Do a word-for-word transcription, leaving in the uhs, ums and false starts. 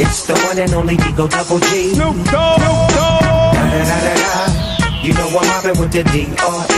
It's the one and only Digo Double G. Snoop Dogg. Da da da da da. You know I'm mobbing with the D R